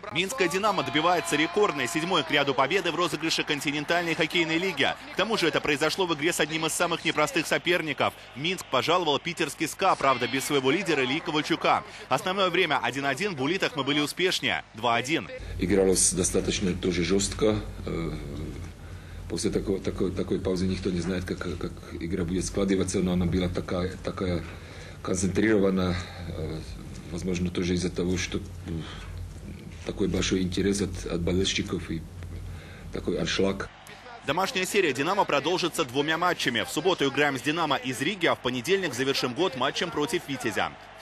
Минская «Динамо» добивается рекордной 7-й к ряду победы в розыгрыше континентальной хоккейной лиги. К тому же это произошло в игре с одним из самых непростых соперников. Минск пожаловал питерский СКА, правда без своего лидера Ильи Ковальчука. Основное время 1-1, в улитах мы были успешнее 2-1. Игралось достаточно тоже жестко. После такой паузы никто не знает, как игра будет складываться, но она была такая концентрирована. Возможно, тоже из-за того, что такой большой интерес от болельщиков и такой аншлаг. Домашняя серия «Динамо» продолжится 2 матчами. В субботу играем с «Динамо» из Риги, а в понедельник завершим год матчем против «Витязя».